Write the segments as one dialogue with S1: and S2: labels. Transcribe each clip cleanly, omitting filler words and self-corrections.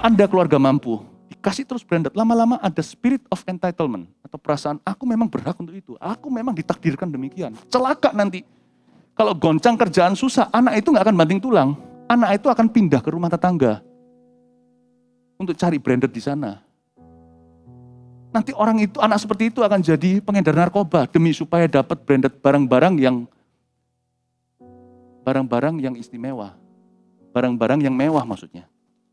S1: Anda keluarga mampu, dikasih terus branded, lama-lama ada spirit of entitlement. Atau perasaan, aku memang berhak untuk itu. Aku memang ditakdirkan demikian. Celaka nanti. Kalau goncang kerjaan susah, anak itu gak akan banting tulang. Anak itu akan pindah ke rumah tetangga. Untuk cari branded di sana. Nanti orang itu, anak seperti itu akan jadi pengedar narkoba. Demi supaya dapat branded barang-barang yang istimewa. Barang-barang yang mewah maksudnya.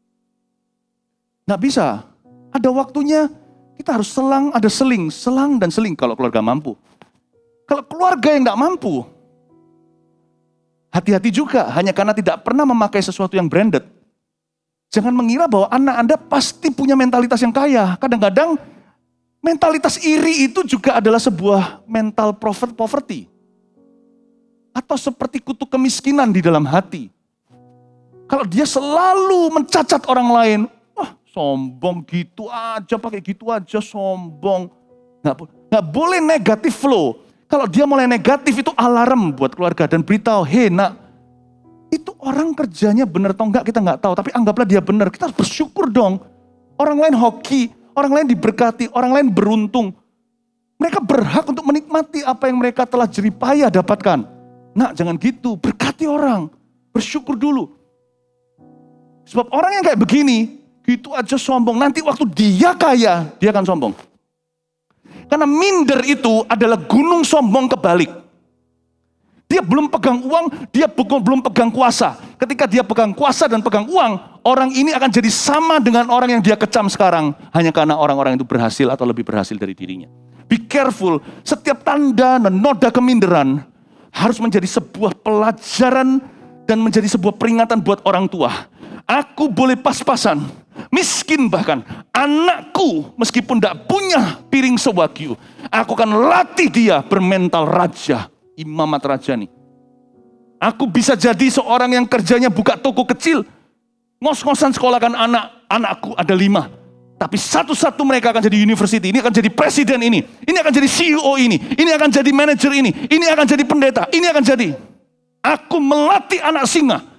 S1: Nggak bisa. Ada waktunya kita harus selang dan seling kalau keluarga mampu. Kalau keluarga yang nggak mampu, hati-hati juga hanya karena tidak pernah memakai sesuatu yang branded. Jangan mengira bahwa anak Anda pasti punya mentalitas yang kaya. Kadang-kadang mentalitas iri itu juga adalah sebuah mental poverty. Atau seperti kutuk kemiskinan di dalam hati. Kalau dia selalu mencacat orang lain, wah sombong gitu aja, pakai gitu aja sombong. Nggak boleh negatif flow. Kalau dia mulai negatif itu alarm buat keluarga dan beritahu, hei nak, itu orang kerjanya benar atau enggak kita nggak tahu, tapi anggaplah dia benar. Kita harus bersyukur dong. Orang lain hoki, orang lain diberkati, orang lain beruntung. Mereka berhak untuk menikmati apa yang mereka telah jeripaya dapatkan. Nak jangan gitu, berkati orang, bersyukur dulu. Sebab orang yang kayak begini, gitu aja sombong. Nanti waktu dia kaya, dia akan sombong. Karena minder itu adalah gunung sombong kebalik. Dia belum pegang uang, dia belum pegang kuasa. Ketika dia pegang kuasa dan pegang uang, orang ini akan jadi sama dengan orang yang dia kecam sekarang. Hanya karena orang-orang itu berhasil atau lebih berhasil dari dirinya. Be careful, setiap tanda dan noda keminderan harus menjadi sebuah pelajaran dan menjadi sebuah peringatan buat orang tua. Aku boleh pas-pasan, miskin bahkan. Anakku meskipun tidak punya piring sewagyu, aku akan latih dia bermental raja, imamat raja nih. Aku bisa jadi seorang yang kerjanya buka toko kecil, ngos-ngosan sekolahkan anakku ada 5. Tapi satu-satu mereka akan jadi university, ini akan jadi presiden ini akan jadi CEO ini akan jadi manajer ini akan jadi pendeta, ini akan jadi. Aku melatih anak singa.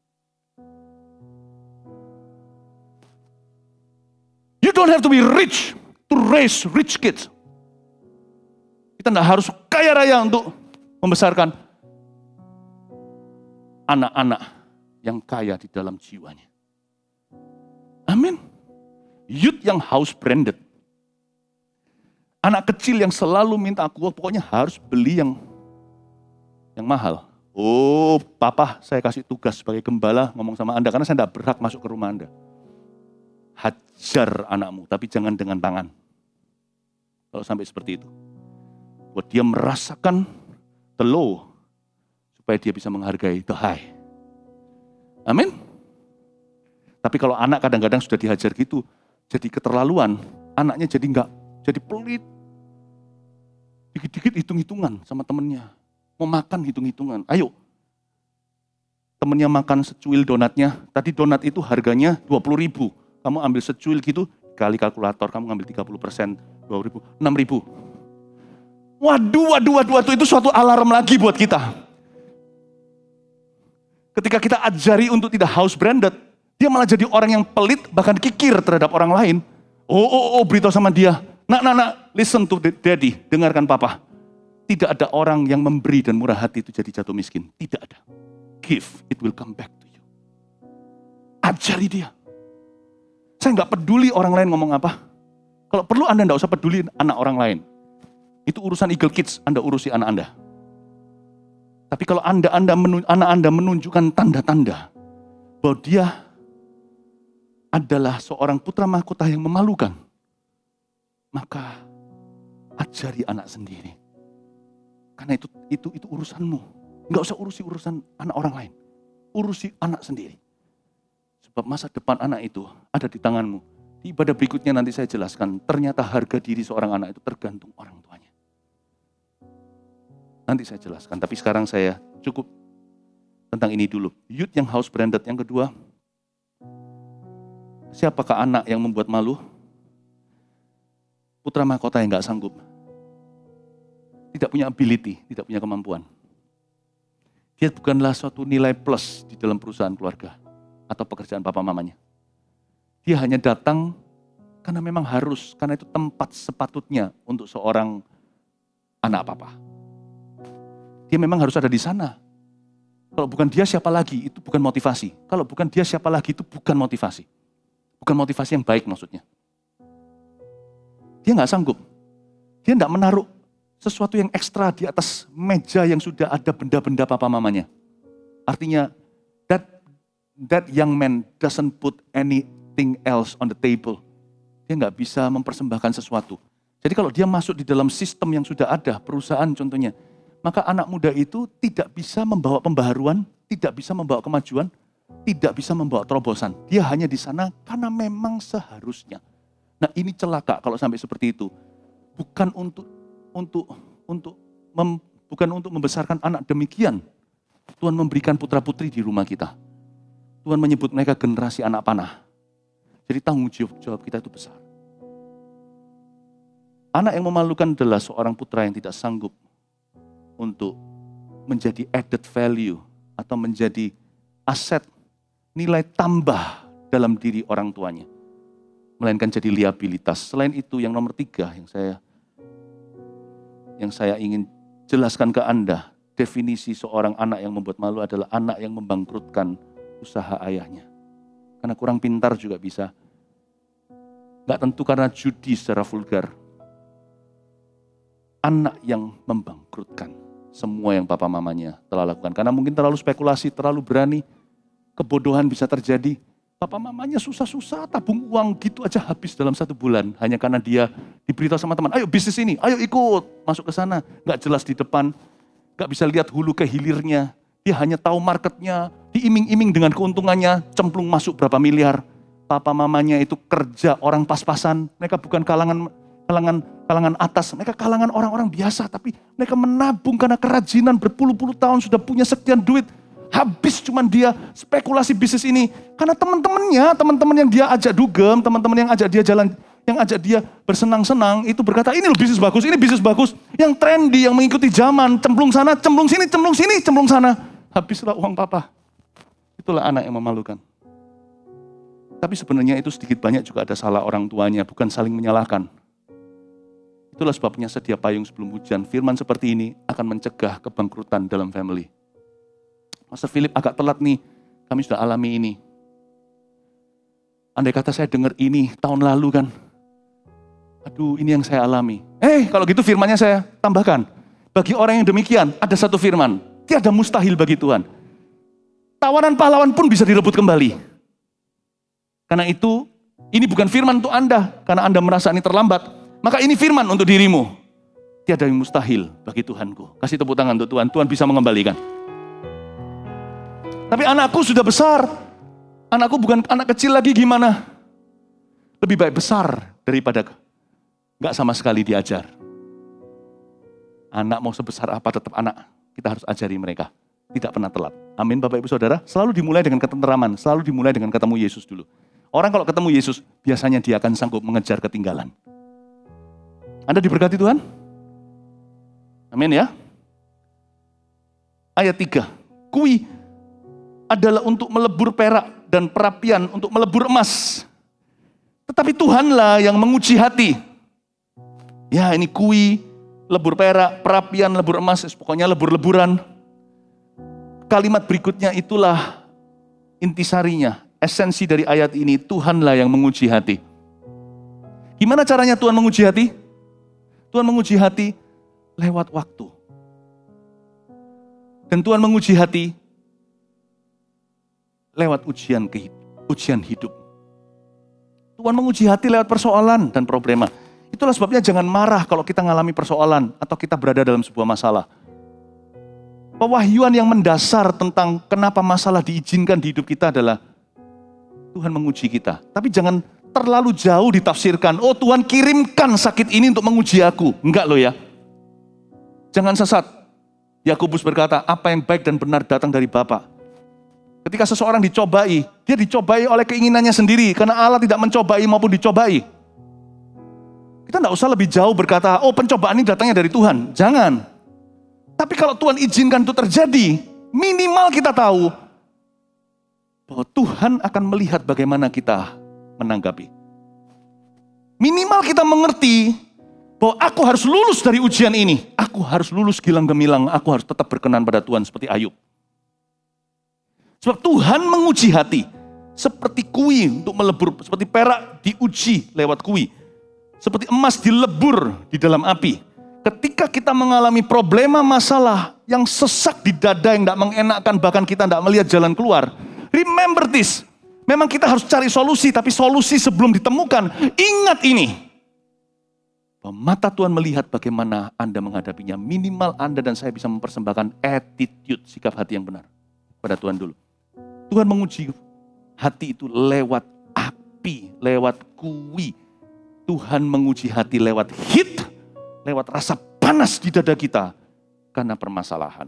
S1: You don't have to be rich to raise rich kids. Kita tidak harus kaya raya untuk membesarkan anak-anak yang kaya di dalam jiwanya. Amin. Youth yang house branded. Anak kecil yang selalu minta aku, pokoknya harus beli yang mahal. Oh, papa saya kasih tugas sebagai gembala ngomong sama Anda, karena saya tidak berhak masuk ke rumah Anda. Hajar anakmu, tapi jangan dengan tangan. Kalau sampai seperti itu. Buat dia merasakan the low, supaya dia bisa menghargai the high. Amin. Tapi kalau anak kadang-kadang sudah dihajar gitu, jadi keterlaluan, anaknya jadi pelit. Dikit-dikit hitung-hitungan sama temennya. Mau makan hitung-hitungan. Ayo. Temennya makan secuil donatnya. Tadi donat itu harganya 20.000. Kamu ambil secuil gitu, kali kalkulator, kamu ngambil 30%, 2.000, 6.000. Waduh, itu suatu alarm lagi buat kita. Ketika kita ajari untuk tidak house branded, dia malah jadi orang yang pelit, bahkan kikir terhadap orang lain. Beritahu sama dia, nak, listen to daddy, dengarkan papa. Tidak ada orang yang memberi dan murah hati itu jadi jatuh miskin. Tidak ada. Give, it will come back to you. Ajari dia. Saya nggak peduli orang lain ngomong apa. Kalau perlu Anda nggak usah peduli anak orang lain. Itu urusan Eagle Kids, Anda urusi anak Anda. Tapi kalau anak Anda menunjukkan tanda-tanda bahwa dia adalah seorang putra mahkota yang memalukan, maka ajari anak sendiri. Karena itu urusanmu. Nggak usah urusi urusan anak orang lain. Urusi anak sendiri. Sebab masa depan anak itu ada di tanganmu. Di ibadah berikutnya nanti saya jelaskan, ternyata harga diri seorang anak itu tergantung orang tuanya. Nanti saya jelaskan, tapi sekarang saya cukup tentang ini dulu. Youth yang house branded. Yang kedua, siapakah anak yang membuat malu? Putra mahkota yang gak sanggup. Tidak punya ability, tidak punya kemampuan. Dia bukanlah suatu nilai plus di dalam perusahaan keluarga atau pekerjaan papa mamanya. Dia hanya datang karena memang harus, karena itu tempat sepatutnya untuk seorang anak papa. Dia memang harus ada di sana. Kalau bukan dia siapa lagi, itu bukan motivasi. Kalau bukan dia siapa lagi, itu bukan motivasi. Bukan motivasi yang baik maksudnya. Dia nggak sanggup. Dia nggak menaruh sesuatu yang ekstra di atas meja yang sudah ada benda-benda papa mamanya. Artinya, that young man doesn't put anything else on the table. Dia nggak bisa mempersembahkan sesuatu. Jadi kalau dia masuk di dalam sistem yang sudah ada, perusahaan contohnya, maka anak muda itu tidak bisa membawa pembaharuan, tidak bisa membawa kemajuan, tidak bisa membawa terobosan. Dia hanya di sana karena memang seharusnya. Nah ini celaka kalau sampai seperti itu. Bukan bukan untuk membesarkan anak demikian. Tuhan memberikan putra-putri di rumah kita. Tuhan menyebut mereka generasi anak panah. Jadi tanggung jawab kita itu besar. Anak yang memalukan adalah seorang putra yang tidak sanggup untuk menjadi added value atau menjadi aset, nilai tambah dalam diri orang tuanya. Melainkan jadi liabilitas. Selain itu yang nomor 3 yang saya ingin jelaskan ke Anda, definisi seorang anak yang membuat malu adalah anak yang membangkrutkan usaha ayahnya. Karena kurang pintar juga bisa. Gak tentu karena judi secara vulgar. Anak yang membangkrutkan semua yang papa mamanya telah lakukan. Karena mungkin terlalu spekulasi, terlalu berani. Kebodohan bisa terjadi. Papa mamanya susah-susah tabung uang gitu aja habis dalam 1 bulan. Hanya karena dia diberitahu sama teman, ayo bisnis ini, ayo ikut. Masuk ke sana, gak jelas di depan. Gak bisa lihat hulu ke hilirnya. Dia hanya tahu marketnya, diiming-iming dengan keuntungannya, cemplung masuk berapa miliar. Papa mamanya itu kerja orang pas-pasan, mereka bukan kalangan atas, mereka kalangan orang-orang biasa, tapi mereka menabung karena kerajinan berpuluh-puluh tahun sudah punya sekian duit. Habis cuman dia spekulasi bisnis ini. Karena teman-teman yang dia ajak dugem, teman-teman yang ajak dia jalan, yang ajak dia bersenang-senang, itu berkata, ini loh bisnis bagus, ini bisnis bagus. Yang trendy, yang mengikuti zaman, cemplung sana, cemplung sini, cemplung sini, cemplung sana. Habislah uang papa. Itulah anak yang memalukan. Tapi sebenarnya itu sedikit banyak juga ada salah orang tuanya, bukan saling menyalahkan. Itulah sebabnya sedia payung sebelum hujan. Firman seperti ini akan mencegah kebangkrutan dalam family. Pastor Philip agak telat nih, kami sudah alami ini. Andai kata saya dengar ini tahun lalu kan, aduh ini yang saya alami. Kalau gitu firmannya saya tambahkan. Bagi orang yang demikian, ada satu firman, tiada mustahil bagi Tuhan. Tawanan pahlawan pun bisa direbut kembali. Karena itu, ini bukan firman untuk Anda, karena Anda merasa ini terlambat. Maka ini firman untuk dirimu. Tiada yang mustahil bagi Tuhanku. Kasih tepuk tangan untuk Tuhan, Tuhan bisa mengembalikan. Tapi anakku sudah besar. Anakku bukan anak kecil lagi gimana? Lebih baik besar daripada gak sama sekali diajar. Anak mau sebesar apa tetap anak. Kita harus ajari mereka. Tidak pernah telat. Amin Bapak Ibu Saudara. Selalu dimulai dengan ketenteraman. Selalu dimulai dengan ketemu Yesus dulu. Orang kalau ketemu Yesus, biasanya dia akan sanggup mengejar ketinggalan. Anda diberkati Tuhan? Amin ya. Ayat 3. Kui adalah untuk melebur perak dan perapian untuk melebur emas. Tetapi Tuhanlah yang menguji hati. Ya ini kui, lebur perak, perapian, lebur emas, pokoknya lebur-leburan. Kalimat berikutnya itulah intisarinya. Esensi dari ayat ini, Tuhanlah yang menguji hati. Gimana caranya Tuhan menguji hati? Tuhan menguji hati lewat waktu. Dan Tuhan menguji hati lewat ujian hidup. Tuhan menguji hati lewat persoalan dan problema. Itulah sebabnya jangan marah kalau kita mengalami persoalan atau kita berada dalam sebuah masalah. Pewahyuan yang mendasar tentang kenapa masalah diizinkan di hidup kita adalah Tuhan menguji kita. Tapi jangan terlalu jauh ditafsirkan, oh Tuhan kirimkan sakit ini untuk menguji aku. Enggak loh ya. Jangan sesat. Yakobus berkata, apa yang baik dan benar datang dari Bapa. Ketika seseorang dicobai, dia dicobai oleh keinginannya sendiri. Karena Allah tidak mencobai maupun dicobai. Kita enggak usah lebih jauh berkata, oh pencobaan ini datangnya dari Tuhan. Jangan. Tapi kalau Tuhan izinkan itu terjadi, minimal kita tahu bahwa Tuhan akan melihat bagaimana kita menanggapi. Minimal kita mengerti bahwa aku harus lulus dari ujian ini. Aku harus lulus gilang gemilang, aku harus tetap berkenan pada Tuhan seperti Ayub. Sebab Tuhan menguji hati. Seperti kuih untuk melebur, seperti perak diuji lewat kuih. Seperti emas dilebur di dalam api. Ketika kita mengalami problema masalah yang sesak di dada, yang tidak mengenakkan, bahkan kita tidak melihat jalan keluar. Remember this, memang kita harus cari solusi, tapi solusi sebelum ditemukan, ingat ini. Bahwa mata Tuhan melihat bagaimana Anda menghadapinya. Minimal Anda dan saya bisa mempersembahkan attitude, sikap hati yang benar pada Tuhan dulu. Tuhan menguji hati itu lewat api, lewat kuih. Tuhan menguji hati lewat heat, lewat rasa panas di dada kita karena permasalahan.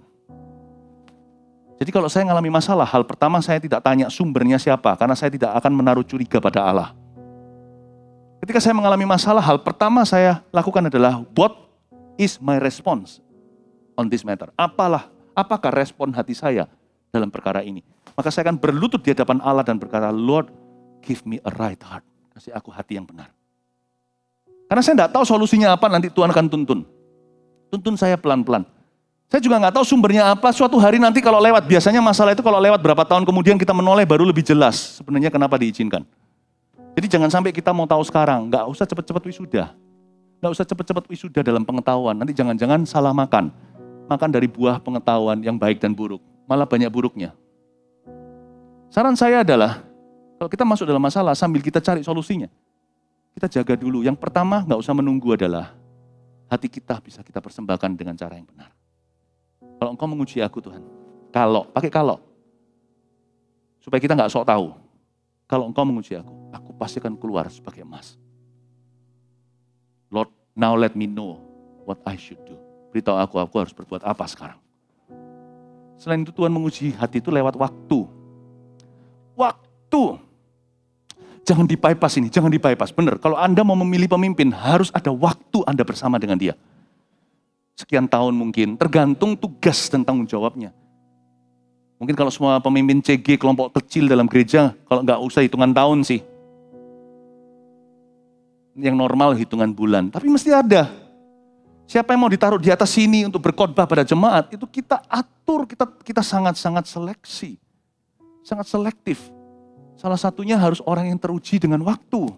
S1: Jadi kalau saya mengalami masalah, hal pertama saya tidak tanya sumbernya siapa, karena saya tidak akan menaruh curiga pada Allah. Ketika saya mengalami masalah, hal pertama saya lakukan adalah, what is my response on this matter? Apakah respon hati saya dalam perkara ini? Maka saya akan berlutut di hadapan Allah dan berkata, Lord, give me a right heart. Kasih aku hati yang benar. Karena saya tidak tahu solusinya apa, nanti Tuhan akan tuntun. Tuntun saya pelan-pelan. Saya juga nggak tahu sumbernya apa, suatu hari nanti kalau lewat. Biasanya masalah itu kalau lewat berapa tahun kemudian kita menoleh baru lebih jelas sebenarnya kenapa diizinkan. Jadi jangan sampai kita mau tahu sekarang, nggak usah cepat-cepat wisuda. Nggak usah cepat-cepat wisuda dalam pengetahuan, nanti jangan-jangan salah makan. Makan dari buah pengetahuan yang baik dan buruk, malah banyak buruknya. Saran saya adalah, kalau kita masuk dalam masalah sambil kita cari solusinya, kita jaga dulu. Yang pertama nggak usah menunggu adalah, hati kita bisa kita persembahkan dengan cara yang benar. Kalau Engkau menguji aku Tuhan, pakai kalau. Supaya kita nggak sok tahu. Kalau Engkau menguji aku pasti akan keluar sebagai emas. Lord, now let me know what I should do. Beritahu aku harus berbuat apa sekarang. Selain itu Tuhan menguji hati itu lewat waktu. Waktu. Jangan di-bypass ini, jangan di-bypass. Benar, kalau Anda mau memilih pemimpin, harus ada waktu Anda bersama dengan dia. Sekian tahun mungkin, tergantung tugas dan tanggung jawabnya. Mungkin kalau semua pemimpin CG, kelompok kecil dalam gereja, kalau nggak usah hitungan tahun sih. Yang normal hitungan bulan, tapi mesti ada. Siapa yang mau ditaruh di atas sini untuk berkhotbah pada jemaat, itu kita atur, kita sangat-sangat seleksi. Sangat selektif. Salah satunya harus orang yang teruji dengan waktu.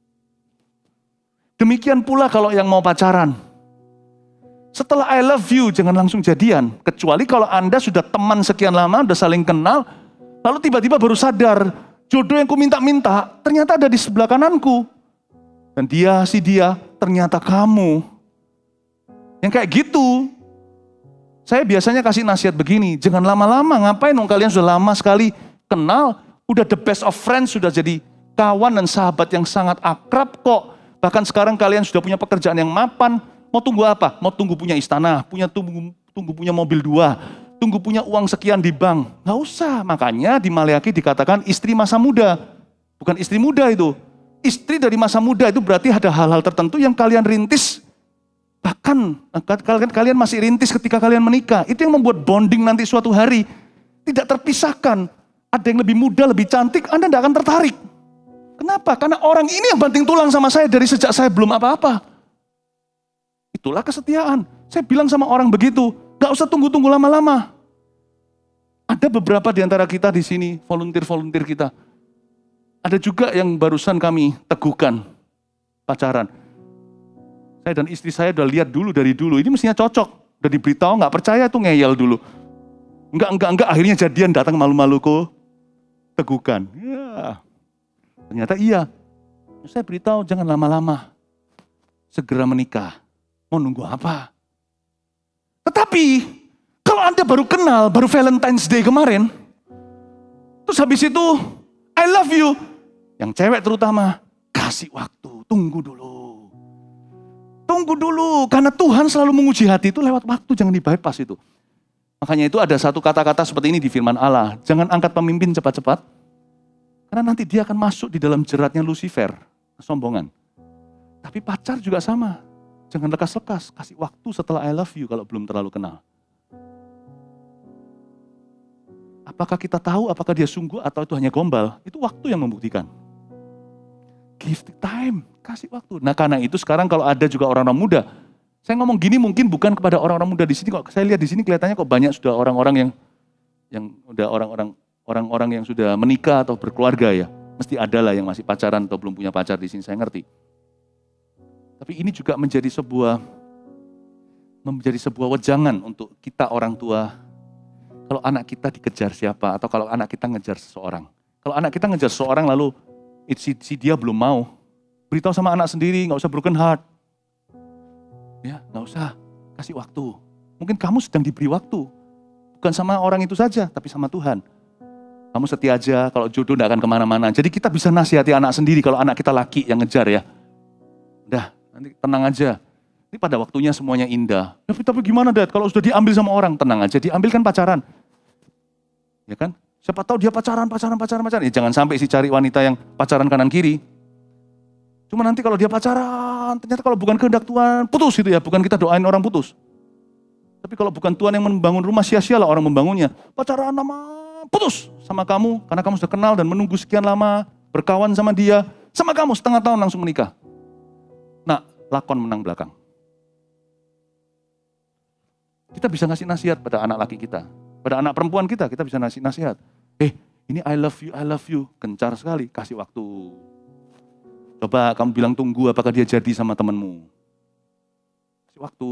S1: Demikian pula kalau yang mau pacaran. Setelah I love you, jangan langsung jadian. Kecuali kalau Anda sudah teman sekian lama, sudah saling kenal, lalu tiba-tiba baru sadar, jodoh yang ku minta-minta, ternyata ada di sebelah kananku. Dan dia, ternyata kamu. Yang kayak gitu, saya biasanya kasih nasihat begini, jangan lama-lama, ngapain dong kalian sudah lama sekali kenal, udah the best of friends, sudah jadi kawan dan sahabat yang sangat akrab kok. Bahkan sekarang kalian sudah punya pekerjaan yang mapan. Mau tunggu apa? Mau tunggu punya istana, tunggu punya mobil 2, tunggu punya uang sekian di bank. Nggak usah, makanya di Maleakhi dikatakan istri masa muda. Bukan istri muda itu. Istri dari masa muda itu berarti ada hal-hal tertentu yang kalian rintis. Bahkan kalian masih rintis ketika kalian menikah. Itu yang membuat bonding nanti suatu hari. Tidak terpisahkan. Ada yang lebih muda, lebih cantik, Anda tidak akan tertarik. Kenapa? Karena orang ini yang banting tulang sama saya dari sejak saya belum apa-apa. Itulah kesetiaan. Saya bilang sama orang begitu, gak usah tunggu-tunggu lama-lama. Ada beberapa di antara kita di sini, volunteer kita. Ada juga yang barusan kami teguhkan, pacaran. Saya dan istri saya udah lihat dulu dari dulu, ini mestinya cocok. Udah diberitahu, gak percaya tuh ngeyel dulu. Enggak, akhirnya jadian, datang malu-malu kok. Teguhkan. Ya. Ternyata iya. Saya beritahu jangan lama-lama. Segera menikah. Mau nunggu apa? Tetapi kalau Anda baru kenal, baru Valentine's Day kemarin, terus habis itu I love you, yang cewek terutama, kasih waktu, tunggu dulu. Tunggu dulu, karena Tuhan selalu menguji hati itu lewat waktu, jangan di-bypass itu. Makanya itu ada satu kata-kata seperti ini di firman Allah, jangan angkat pemimpin cepat-cepat, karena nanti dia akan masuk di dalam jeratnya Lucifer, kesombongan. Tapi pacar juga sama. Jangan lekas-lekas, kasih waktu setelah I love you kalau belum terlalu kenal. Apakah kita tahu apakah dia sungguh atau itu hanya gombal? Itu waktu yang membuktikan. Give the time, kasih waktu. Nah karena itu sekarang kalau ada juga orang-orang muda, saya ngomong gini mungkin bukan kepada orang-orang muda di sini, kok saya lihat di sini kelihatannya kok banyak sudah orang-orang yang udah orang-orang yang sudah menikah atau berkeluarga ya. Mesti ada lah yang masih pacaran atau belum punya pacar di sini, saya ngerti. Tapi ini juga menjadi sebuah wejangan untuk kita orang tua. Kalau anak kita dikejar siapa, atau kalau anak kita ngejar seseorang. Kalau anak kita ngejar seseorang lalu si dia belum mau, beritahu sama anak sendiri, nggak usah broken heart. Ya, nggak usah, kasih waktu. Mungkin kamu sedang diberi waktu. Bukan sama orang itu saja, tapi sama Tuhan. Kamu setia aja, kalau jodoh nggak akan kemana-mana. Jadi kita bisa nasihati anak sendiri kalau anak kita laki yang ngejar ya. Udah, nanti tenang aja. Ini pada waktunya semuanya indah. Ya, tapi gimana Dad, kalau sudah diambil sama orang, tenang aja, diambilkan pacaran. Ya kan? Siapa tahu dia pacaran. Ya, jangan sampai si cari wanita yang pacaran kanan kiri. Cuma nanti kalau dia pacaran, ternyata kalau bukan kehendak Tuhan, putus gitu ya. Bukan kita doain orang putus. Tapi kalau bukan Tuhan yang membangun rumah, sia-sialah orang membangunnya. Pacaran putus sama kamu, karena kamu sudah kenal dan menunggu sekian lama, berkawan sama dia, sama kamu setengah tahun langsung menikah. Nah, lakon menang belakang. Kita bisa ngasih nasihat pada anak laki kita, pada anak perempuan kita bisa ngasih nasihat. Ini I love you, gencar sekali, kasih waktu. Coba kamu bilang tunggu, apakah dia jadi sama temanmu. Kasih waktu.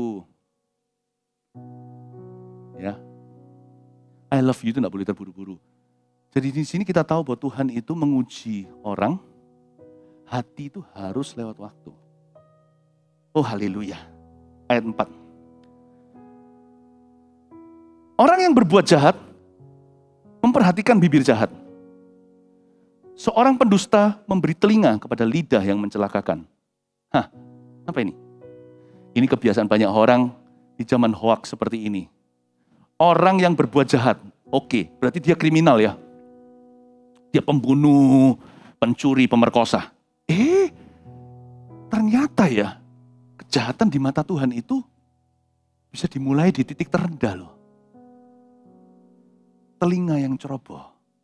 S1: Ya. I love you itu tidak boleh terburu-buru. Jadi di sini kita tahu bahwa Tuhan itu menguji orang, hati itu harus lewat waktu. Oh haleluya. Ayat 4. Orang yang berbuat jahat, memperhatikan bibir jahat. Seorang pendusta memberi telinga kepada lidah yang mencelakakan. Apa ini? Ini kebiasaan banyak orang di zaman hoax seperti ini. Orang yang berbuat jahat, oke, berarti dia kriminal ya. Dia pembunuh, pencuri, pemerkosa. Ternyata ya, kejahatan di mata Tuhan itu bisa dimulai di titik terendah loh. Telinga yang ceroboh.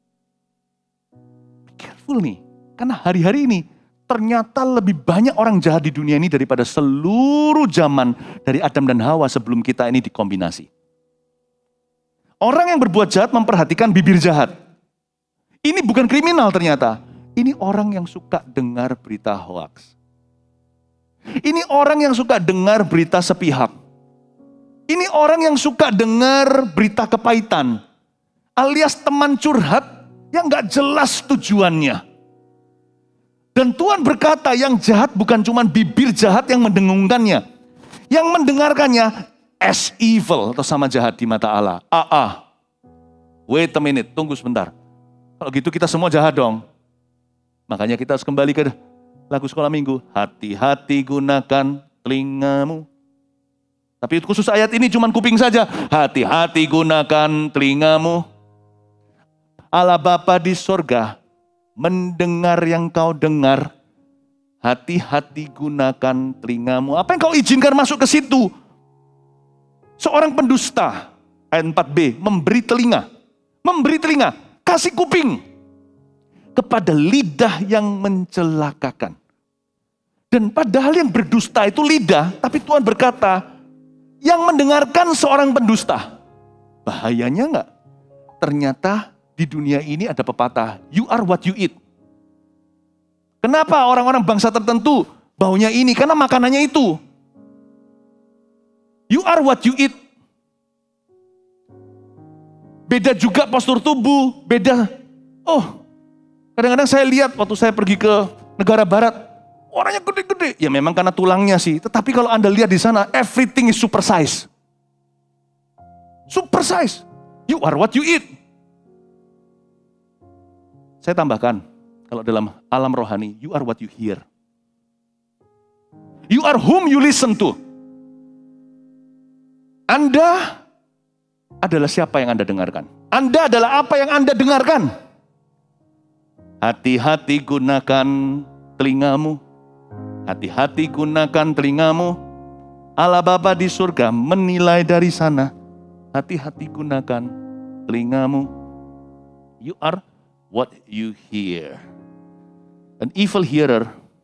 S1: Be careful nih, karena hari-hari ini ternyata lebih banyak orang jahat di dunia ini daripada seluruh zaman dari Adam dan Hawa sebelum kita ini dikombinasi. Orang yang berbuat jahat memperhatikan bibir jahat. Ini bukan kriminal ternyata. Ini orang yang suka dengar berita hoax. Ini orang yang suka dengar berita sepihak. Ini orang yang suka dengar berita kepahitan. Alias teman curhat yang gak jelas tujuannya. Dan Tuhan berkata yang jahat bukan cuma bibir jahat yang mendengungkannya. Yang mendengarkannya as evil atau sama jahat di mata Allah. Wait a minute, tunggu sebentar. Kalau gitu kita semua jahat dong. Makanya kita harus kembali ke lagu sekolah minggu. Hati-hati gunakan telingamu. Tapi khusus ayat ini cuma kuping saja. Hati-hati gunakan telingamu. Allah Bapa di sorga mendengar yang kau dengar. Hati-hati gunakan telingamu. Apa yang kau izinkan masuk ke situ? Seorang pendusta, ayat 4b, memberi telinga, kasih kuping kepada lidah yang mencelakakan. Dan padahal yang berdusta itu lidah, tapi Tuhan berkata, yang mendengarkan seorang pendusta. Bahayanya enggak? Ternyata di dunia ini ada pepatah, you are what you eat. Kenapa orang-orang bangsa tertentu baunya ini? Karena makanannya itu. You are what you eat. Beda juga postur tubuh, beda. Kadang-kadang saya lihat waktu saya pergi ke negara barat, orangnya gede-gede. Ya memang karena tulangnya sih, tetapi kalau Anda lihat di sana, everything is super size. Super size. You are what you eat. Saya tambahkan, kalau dalam alam rohani, you are what you hear. You are whom you listen to. Anda adalah siapa yang Anda dengarkan. Anda adalah apa yang Anda dengarkan. Hati-hati gunakan telingamu. Hati-hati gunakan telingamu. Allah Bapa di surga menilai dari sana. Hati-hati gunakan telingamu. You are what you hear. An evil hearer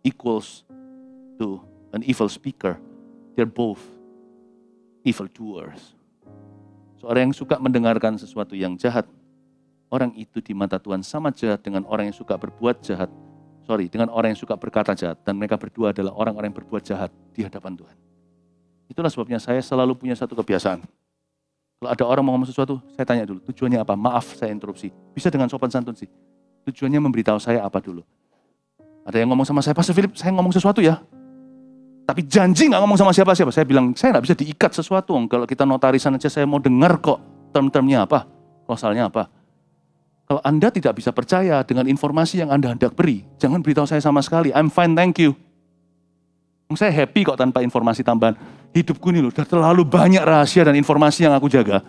S1: equals to an evil speaker. They're both evil doers. Seorang yang suka mendengarkan sesuatu yang jahat, orang itu di mata Tuhan sama jahat dengan orang yang suka berbuat jahat. Dengan orang yang suka berkata jahat. Dan mereka berdua adalah orang-orang yang berbuat jahat di hadapan Tuhan. Itulah sebabnya saya selalu punya satu kebiasaan. Kalau ada orang mau ngomong sesuatu, saya tanya dulu, tujuannya apa? Maaf, saya interupsi. Bisa dengan sopan santun sih. Tujuannya memberitahu saya apa dulu. Ada yang ngomong sama saya, Pastor Philip, saya ngomong sesuatu ya. Tapi janji gak ngomong sama siapa-siapa. Saya bilang, saya gak bisa diikat sesuatu. Kalau kita notarisan aja, saya mau dengar kok term-termnya apa, klausalnya apa. Kalau Anda tidak bisa percaya dengan informasi yang Anda hendak beri, jangan beritahu saya sama sekali. I'm fine, thank you. Saya happy kok tanpa informasi tambahan. Hidupku ini loh, udah terlalu banyak rahasia dan informasi yang aku jaga.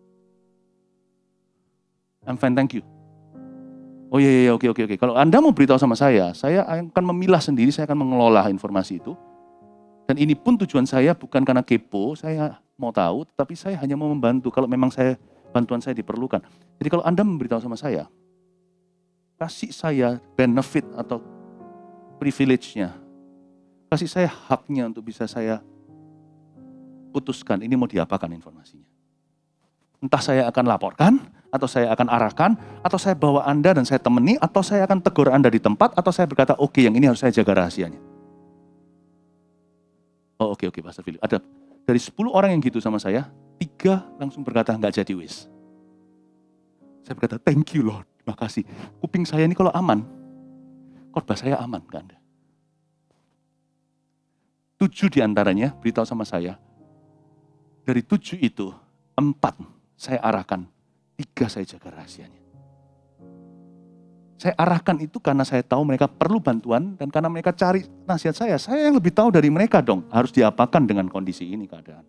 S1: I'm fine, thank you. Oh iya, oke. Kalau Anda mau beritahu sama saya akan memilah sendiri, saya akan mengelola informasi itu. Dan ini pun tujuan saya bukan karena kepo, saya mau tahu, tetapi saya hanya mau membantu kalau memang bantuan saya diperlukan. Jadi kalau Anda memberitahu sama saya, kasih saya benefit atau privilege-nya, kasih saya haknya untuk bisa saya putuskan ini mau diapakan informasinya. Entah saya akan laporkan, atau saya akan arahkan, atau saya bawa Anda dan saya temani, atau saya akan tegur Anda di tempat, atau saya berkata, oke, yang ini harus saya jaga rahasianya. Oh oke, Pastor Philip. Ada dari 10 orang yang gitu sama saya, 3 langsung berkata, nggak jadi wis. Saya berkata, thank you Lord, terima kasih. Kuping saya ini kalau aman, khotbah saya aman ke Anda. 7 diantaranya beritahu sama saya, dari 7 itu, 4 saya arahkan, 3 saya jaga rahasianya. Saya arahkan itu karena saya tahu mereka perlu bantuan, dan karena mereka cari nasihat saya yang lebih tahu dari mereka dong, harus diapakan dengan kondisi ini keadaan.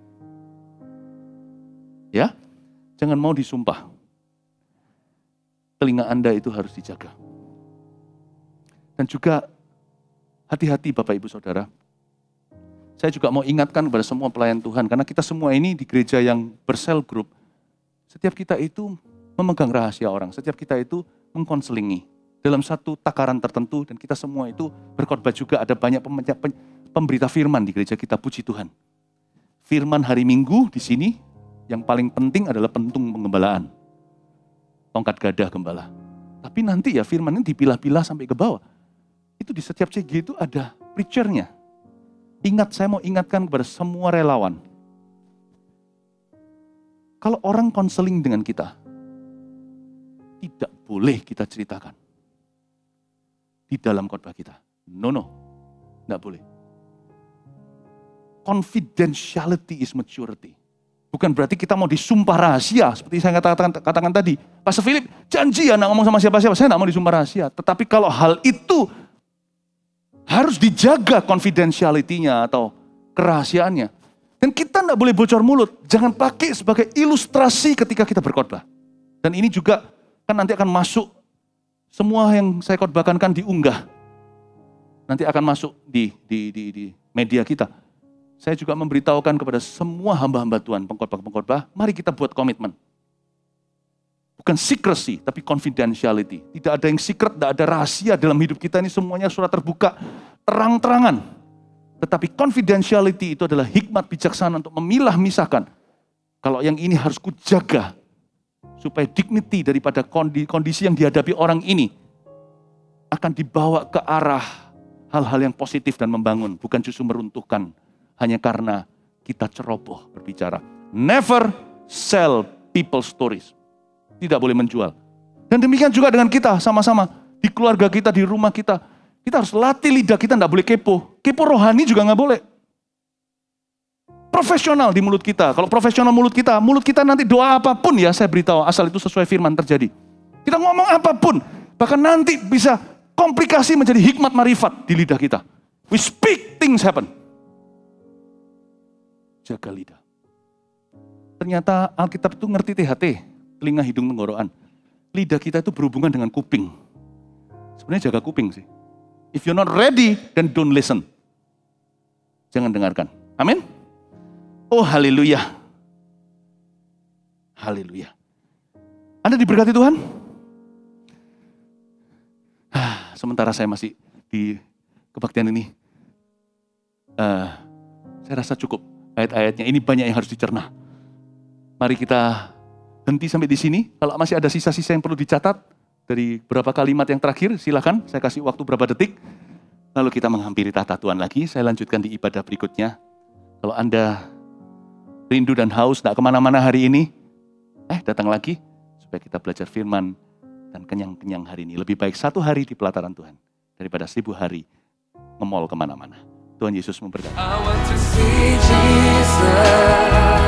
S1: Ya, jangan mau disumpah. Telinga Anda itu harus dijaga. Dan juga hati-hati Bapak Ibu Saudara. Saya juga mau ingatkan kepada semua pelayan Tuhan, karena kita semua ini di gereja yang bersel group, setiap kita itu memegang rahasia orang, setiap kita itu mengkonselingi dalam satu takaran tertentu, dan kita semua itu berkhotbah juga. Ada banyak pemberita firman di gereja kita, puji Tuhan. Firman hari Minggu di sini, yang paling penting adalah pentung pengembalaan. Tongkat gadah gembala. Tapi nanti ya firman ini dipilah-pilah sampai ke bawah. Itu di setiap CG itu ada preachernya. Ingat, saya mau ingatkan kepada semua relawan. Kalau orang konseling dengan kita, tidak boleh kita ceritakan di dalam khotbah kita. No, tidak boleh. Confidentiality is maturity. Bukan berarti kita mau disumpah rahasia, seperti saya katakan tadi. Pastor Philip, janji ya, nak ngomong sama siapa-siapa, saya tidak mau disumpah rahasia. Tetapi kalau hal itu harus dijaga confidentiality-nya atau kerahasiaannya. Dan kita tidak boleh bocor mulut, jangan pakai sebagai ilustrasi ketika kita berkhotbah. Dan ini juga kan nanti akan masuk, semua yang saya khotbahkan kan diunggah. Nanti akan masuk di media kita. Saya juga memberitahukan kepada semua hamba-hamba Tuhan, pengkhotbah-pengkhotbah, mari kita buat komitmen. Bukan secrecy, tapi confidentiality. Tidak ada yang secret, tidak ada rahasia dalam hidup kita ini, semuanya surat terbuka, terang-terangan. Tetapi confidentiality itu adalah hikmat bijaksana untuk memilah-misahkan. Kalau yang ini harus kujaga, supaya dignity daripada kondisi yang dihadapi orang ini akan dibawa ke arah hal-hal yang positif dan membangun. Bukan justru meruntuhkan hanya karena kita ceroboh berbicara. Never sell people stories. Tidak boleh menjual. Dan demikian juga dengan kita sama-sama. Di keluarga kita, di rumah kita. Kita harus latih lidah kita, tidak boleh kepo. Kepo rohani juga nggak boleh. Profesional di mulut kita. Kalau profesional mulut kita nanti doa apapun ya, saya beritahu, asal itu sesuai firman terjadi. Kita ngomong apapun, bahkan nanti bisa komplikasi menjadi hikmat marifat di lidah kita. We speak, things happen. Jaga lidah. Ternyata Alkitab itu ngerti THT, telinga, hidung, tenggorokan. Lidah kita itu berhubungan dengan kuping. Sebenarnya jaga kuping sih. If you're not ready, then don't listen. Jangan dengarkan. Amin. Oh haleluya. Haleluya. Anda diberkati Tuhan? Sementara saya masih kebaktian ini. Saya rasa cukup ayat-ayatnya. Ini banyak yang harus dicerna. Mari kita henti sampai di sini. Kalau masih ada sisa-sisa yang perlu dicatat dari beberapa kalimat yang terakhir, silakan. Saya kasih waktu berapa detik. Lalu kita menghampiri tahta Tuhan lagi. Saya lanjutkan di ibadah berikutnya. Kalau Anda rindu dan haus, tidak kemana-mana hari ini, datang lagi supaya kita belajar firman dan kenyang-kenyang hari ini. Lebih baik 1 hari di pelataran Tuhan daripada 1000 hari nge-mall kemana-mana. Tuhan Yesus memberkati. I want to see Jesus.